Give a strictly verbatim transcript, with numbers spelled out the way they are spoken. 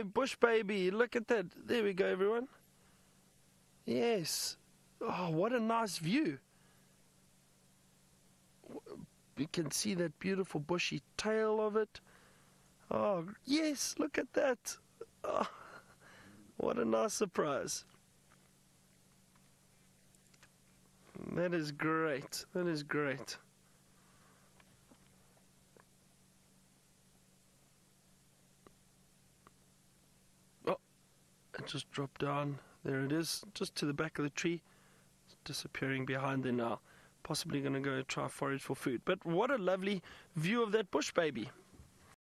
bush baby. Look at that. There we go, everyone. Yes. Oh, what a nice view. You can see that beautiful bushy tail of it. Oh, yes, look at that. Oh, what a nice surprise. That is great. That is great. Oh, it just dropped down. There it is, just to the back of the tree. It's disappearing behind there now. Possibly going to go try forage for food. But what a lovely view of that bush baby.